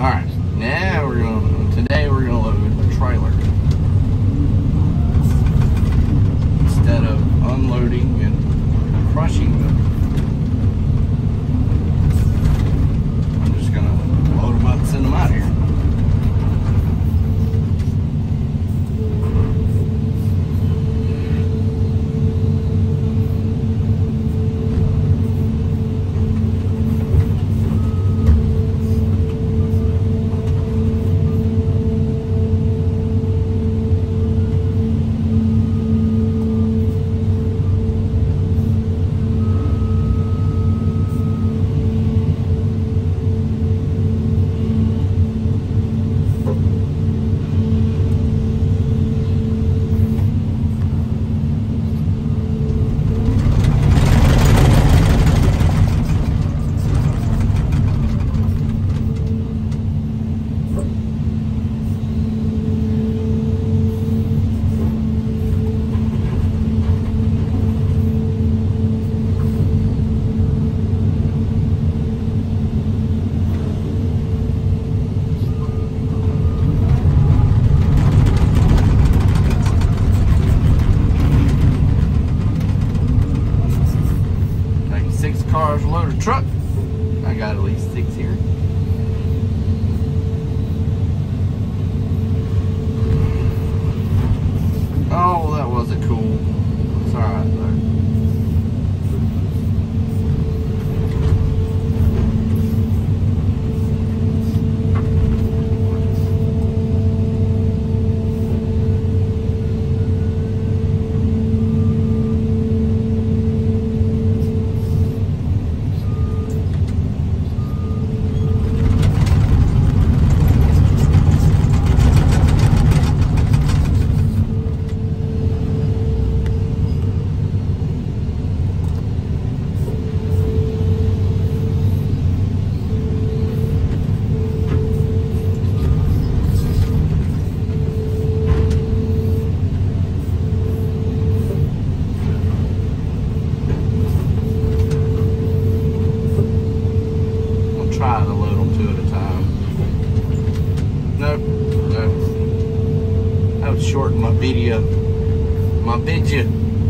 Alright, now today we're gonna load a trailer. Instead of unloading and crushing them, I'm just gonna load them up and send them out here. Cars load a truck. I got at least 6 here. Oh, that wasn't cool. It's alright though. Try to load them 2 at a time. Nope, nope. I would shorten my video. My video.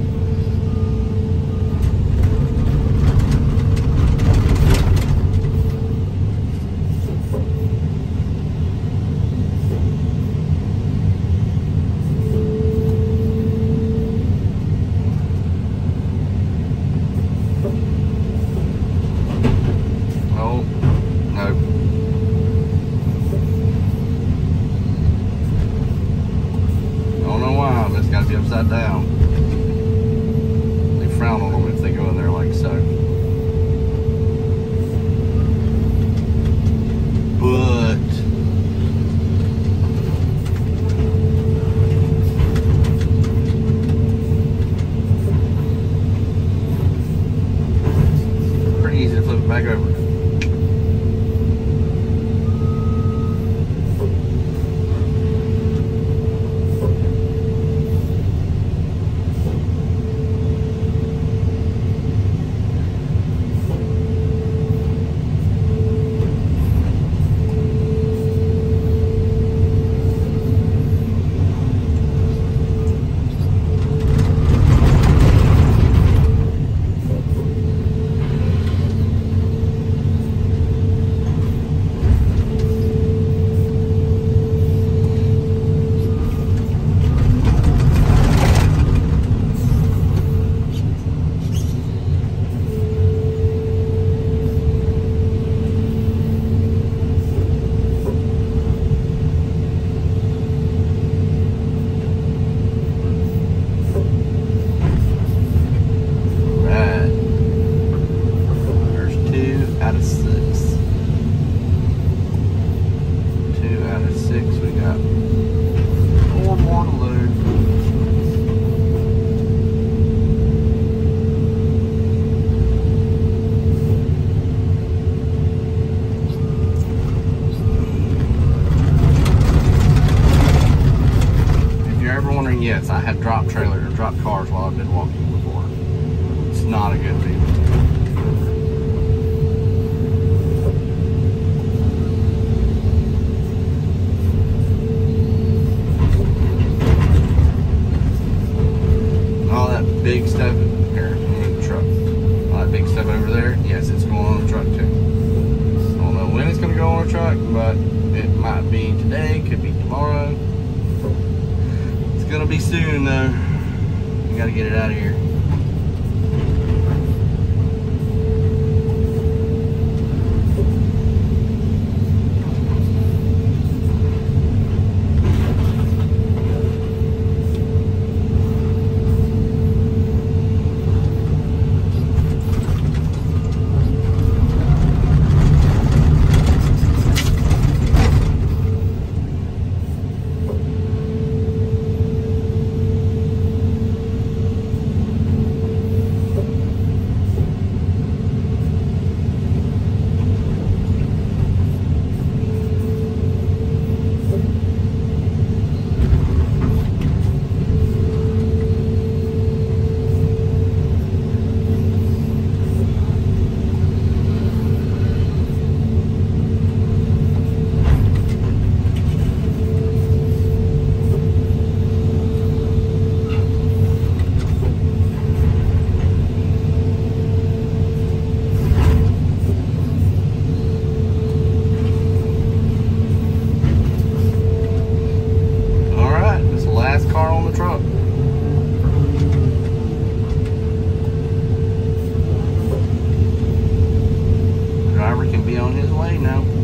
Gotta be upside down. They frown on them if they go in there like so. But pretty easy to flip it back over. Out of 6. 2 out of 6. We got 4 more to load. If you're ever wondering, yes, I have dropped trailers or dropped cars while I've been walking before. It's not a good feeling. truck, but it might be today, could be tomorrow. It's gonna be soon though. We gotta get it out of here. Can be on his way now.